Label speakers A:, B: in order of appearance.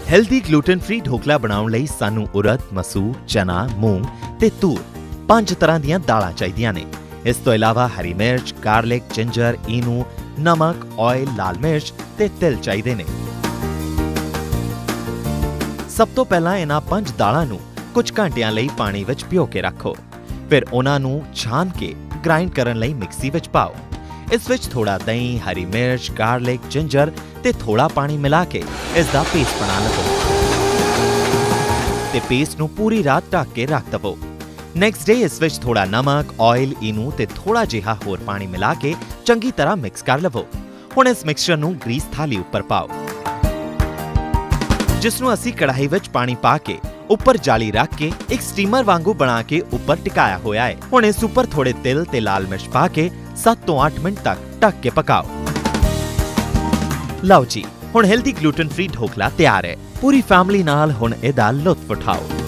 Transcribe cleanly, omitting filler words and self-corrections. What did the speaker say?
A: Healthy gluten free dhokla बनाउण लई सानू उड़द, मसूर, चना, मूंग ते तूर 5 तरह दीआं दालां चाहीदियां ने। इस तो इलावा हरी मिर्च, गार्लिक, जिंजर, इनू, नमक, ऑयल, लाल मिर्च ते तिल चाहीदे ने। सब तो पहला इन्हां 5 दालां नू कुछ घंटियां लई पानी विच भिओ के रखो। फिर उन्हां नू छान के ग्राइंड करन लई मिक्सी विच पाओ। इस विच थोड़ा दही, हरी मिर्च, गार्लिक, जिंजर ते थोड़ा पानी मिला के इसदा पेस्ट बना लवो ते पेस्ट नू पूरी रात ढक के रख दवो। नेक्स्ट डे इस विच थोड़ा नमक, ऑयल, इनू ते थोड़ा जिहा होर पानी मिला के चंगी तरह मिक्स कर लवो। हुण इस मिक्सचर नू ग्रीस थाली उपर पाओ, जिस नू असी कढ़ाई विच पानी पा के उपर जाली रख के एक स्टीमर वांगू बना के उपर टिकाया होया है। हुण इस उपर थोड़े तिल ते लाल मिर्च पा के 7 तो 8 मिनट तक ढक के पकाओ। लओ जी, हुण हेल्दी ग्लूटन फ्री ढोकला तैयार है। पूरी फैमिली नाल हुण इहदा लुत्फ उठाओ।